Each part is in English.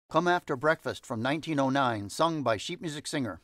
Come After Breakfast from 1909, sung by sheet music singer.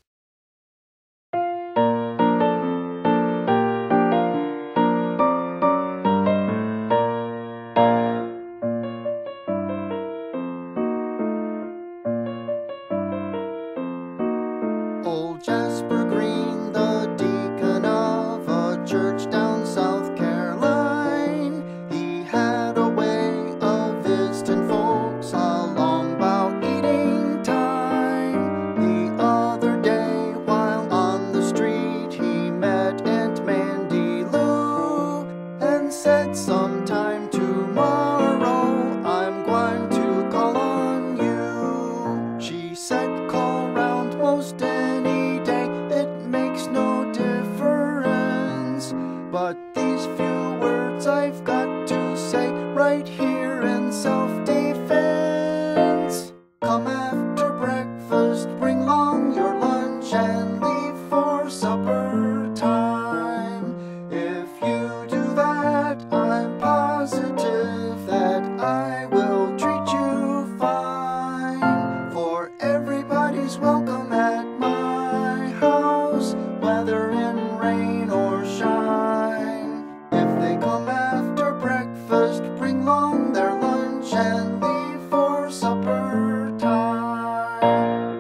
Old Jasper Green, the deacon of a church down South Carolina, he had a way of visiting folks along about eating time. The other day, while on the street, he met Aunt Mandy Lou and said, "Sometime tomorrow, I'm going to call on you." She said, "Call round most any day, it makes no difference. But these few words I've got to say right here in self-defense. Come after breakfast, bring along your lunch and leave for supper time. If you do that, I'm positive that I will treat you fine. For everybody's welcome at my house, whether in rain or shine. If they come after breakfast, bring along their lunch and leave for supper time."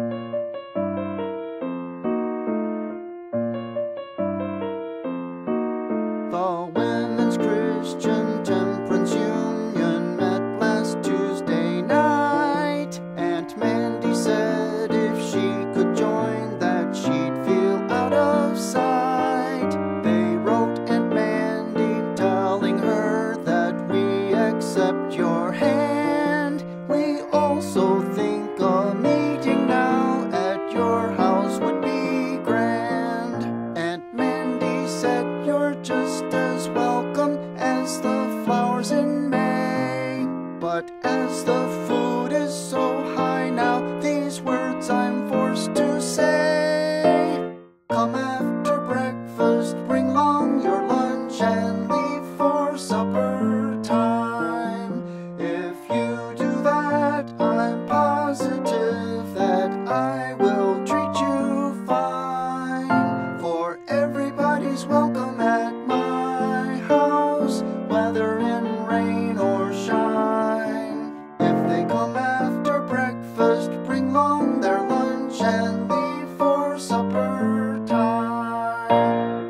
The Women's Christian Temperance Union met last Tuesday night. Aunt Mandy said if she could join that she'd feel out of sight. They wrote Aunt Mandy telling her that we accept your hand. We also think a meeting now at your house would be grand. Aunt Mandy said you're just as welcome as the flowers in May. But as the food is so high now, these words I'm forced to say. Come after breakfast, bring along your lunch and leave for supper time. If you do that, I'm positive that I will treat you fine. For everybody's welcome at my house, whether in rain or shine. If they come after breakfast, bring along their lunch and leave for supper time.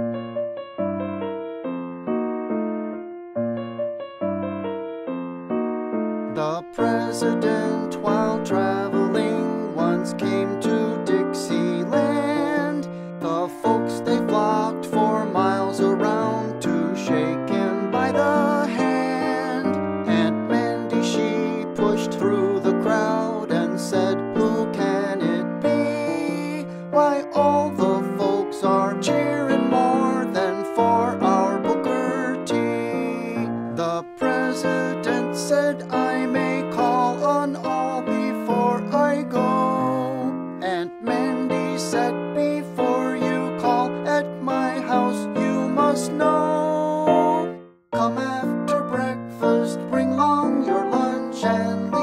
The president, while traveling, once came to Dixieland. The folks, they flocked for miles around to shake him by the hand. Aunt Mandy, she pushed through the crowd and said, "Who can it be? Why, all the folks are cheering more than for our Booker T." The president said, "I may call on all before I go." Aunt Mandy said, "Before you call at my house, you must know. Come after breakfast, bring along your lunch and